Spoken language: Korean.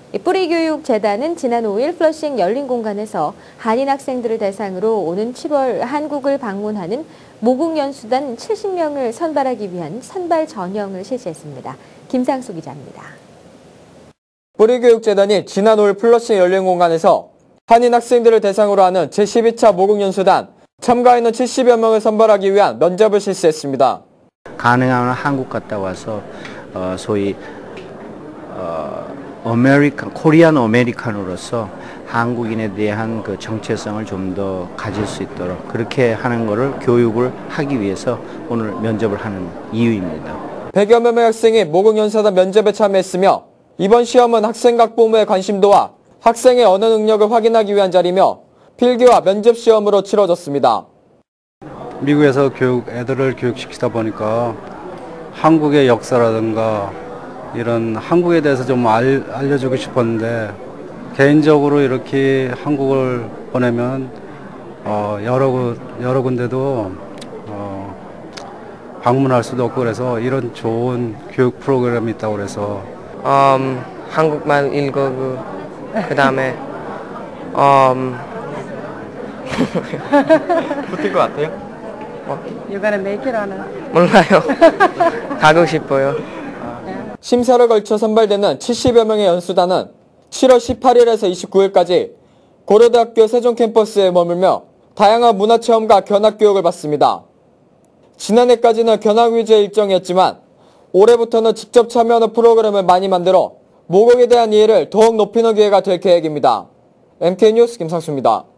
뿌리교육재단은 지난 5일 플러싱 열린공간에서 한인 학생들을 대상으로 오는 7월 한국을 방문하는 모국연수단 70명을 선발하기 위한 선발 전형을 실시했습니다. 김상수 기자입니다. 뿌리교육재단이 지난 5일 플러싱 열린공간에서 한인 학생들을 대상으로 하는 제12차 모국연수단 참가인원 70여 명을 선발하기 위한 면접을 실시했습니다. 가능하면 한국 갔다 와서 소위 코리안 아메리칸으로서 한국인에 대한 그 정체성을 좀 더 가질 수 있도록 그렇게 하는 것을 교육을 하기 위해서 오늘 면접을 하는 이유입니다. 100여 명의 학생이 모국연수단 면접에 참여했으며 이번 시험은 학생 학부모의 관심도와 학생의 언어 능력을 확인하기 위한 자리며 필기와 면접 시험으로 치러졌습니다. 미국에서 애들을 교육시키다 보니까 한국의 역사라든가 이런 한국에 대해서 좀 알려주고 싶었는데 개인적으로 이렇게 한국을 보내면 여러 군데도 방문할 수도 없고 그래서 이런 좋은 교육 프로그램이 있다고 그래서 한국말 읽고 그다음에 붙을 것 같아요? You're gonna make it on a... 몰라요. 가고 싶어요. 심사를 걸쳐 선발되는 70여 명의 연수단은 7월 18일에서 29일까지 고려대학교 세종 캠퍼스에 머물며 다양한 문화체험과 견학교육을 받습니다. 지난해까지는 견학 위주의 일정이었지만 올해부터는 직접 참여하는 프로그램을 많이 만들어 모국에 대한 이해를 더욱 높이는 기회가 될 계획입니다. MK뉴스 김상수입니다.